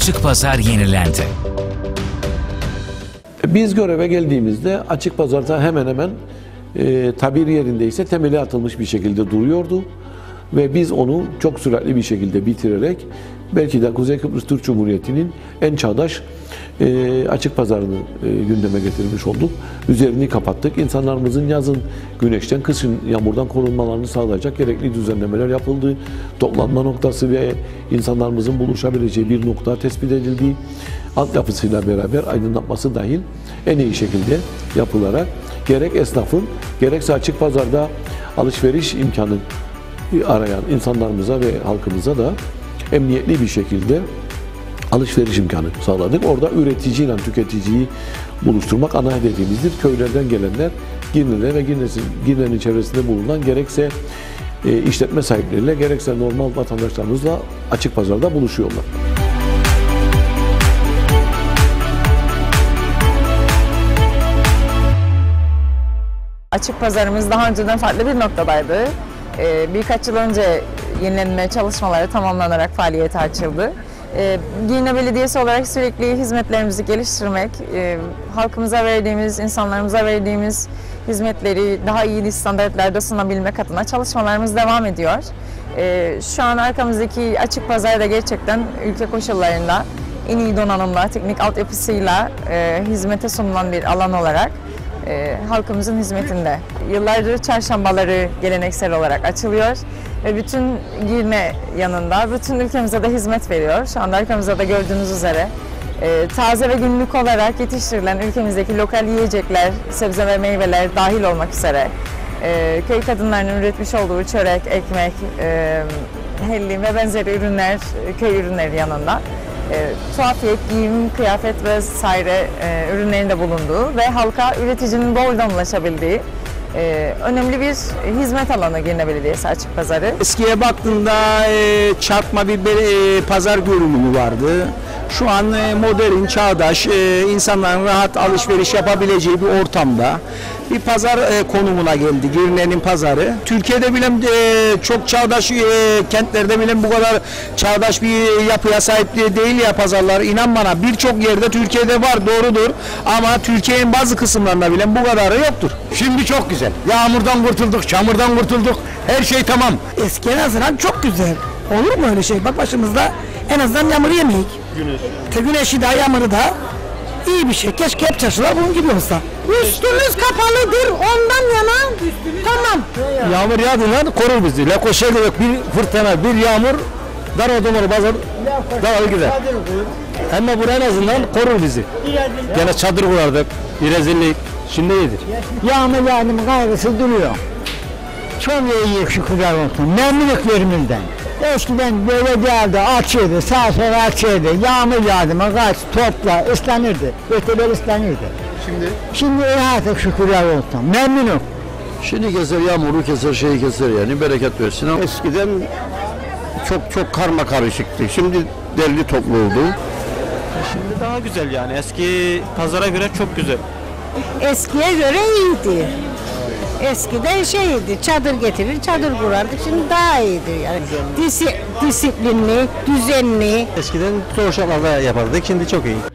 Açık Pazar yenilendi. Biz göreve geldiğimizde Açık Pazar'da hemen hemen tabir yerindeyse temeli atılmış bir şekilde duruyordu. Ve biz onu çok süratli bir şekilde bitirerek belki de Kuzey Kıbrıs Türk Cumhuriyeti'nin en çağdaş açık pazarını gündeme getirmiş olduk. Üzerini kapattık. İnsanlarımızın yazın güneşten, kışın yağmurdan korunmalarını sağlayacak gerekli düzenlemeler yapıldı. Toplanma noktası ve insanlarımızın buluşabileceği bir nokta tespit edildi. Altyapısıyla beraber aydınlatması dahil en iyi şekilde yapılarak gerek esnafın gerekse açık pazarda alışveriş imkanı arayan insanlarımıza ve halkımıza da emniyetli bir şekilde alışveriş imkanı sağladık. Orada üreticiyle tüketiciyi buluşturmak ana hedefimizdir. Köylerden gelenler Girne'de ve Girne'nin çevresinde bulunan gerekse işletme sahipleriyle gerekse normal vatandaşlarımızla açık pazarda buluşuyorlar. Açık pazarımız daha önceden farklı bir noktadaydı. Birkaç yıl önce yenilenme çalışmaları tamamlanarak faaliyete açıldı. Girne Belediyesi olarak sürekli hizmetlerimizi geliştirmek, halkımıza verdiğimiz, insanlarımıza verdiğimiz hizmetleri daha iyi standartlarda sunabilmek adına çalışmalarımız devam ediyor. Şu an arkamızdaki açık pazar da gerçekten ülke koşullarında en iyi donanımla, teknik altyapısıyla hizmete sunulan bir alan olarak halkımızın hizmetinde. Yıllardır çarşambaları geleneksel olarak açılıyor ve bütün Girne yanında bütün ülkemize de hizmet veriyor. Şu anda arkamızda da gördüğünüz üzere taze ve günlük olarak yetiştirilen ülkemizdeki lokal yiyecekler, sebze ve meyveler dahil olmak üzere köy kadınlarının üretmiş olduğu çörek, ekmek, hellim ve benzeri ürünler, köy ürünleri yanında tuhafiyet, giyim, kıyafet vesaire ürünlerin de bulunduğu ve halka üreticinin doğrudan ulaşabildiği önemli bir hizmet alanı Girne Belediyesi Açık Pazarı. Eskiye baktığında çarpma bir pazar görünümü vardı. Şu an modern, çağdaş, insanların rahat alışveriş yapabileceği bir ortamda bir pazar konumuna geldi Girne'nin pazarı. Türkiye'de bile çok çağdaş kentlerde bile bu kadar çağdaş bir yapıya sahip değil ya pazarlar. İnan bana birçok yerde Türkiye'de var, doğrudur, ama Türkiye'nin bazı kısımlarında bile bu kadarı yoktur. Şimdi çok güzel. Yağmurdan kurtulduk, çamurdan kurtulduk. Her şey tamam. Eskiye nazaran çok güzel. Olur mu öyle şey? Bak başımızda en azından yağmur yemeyik. Güneşi de yağmuru da iyi bir şey. Keşke hep çarşılar bunun gibi olsa. Üstümüz kapalıdır ondan yana. Tamam. Yağmur yağdığında korur bizi. Lekoşe de yok. Bir fırtına, bir yağmur dar odamır bazı dar gider. Ama buraya en azından korur bizi. Gene çadır kurardık. Bir rezillik. Şimdi iyidir. Yağmur yağdım gayrısı duruyor. Çok iyi şükürler olsun. Memnunluklarımızdan. Eskiden böyle değildi, açıyordu, sağa sola açıyordu. Yağmur yağdı mı kaç, topla, ıslanırdı. Öteler ıslanırdı. Şimdi artık şükürler olsun. Memnunum. Şimdi keser, yağmuru keser, şeyi keser, yani bereket versin. Eskiden çok karma karışıktı. Şimdi derli toplu oldu. Şimdi daha güzel yani. Eski pazara göre çok güzel. Eskiye göre iyiydi. Eskiden şeydi, çadır getirir, çadır kurardık. Şimdi daha iyidir yani. Disiplinli, düzenli. Eskiden zor şartlarda yapardık. Şimdi çok iyi.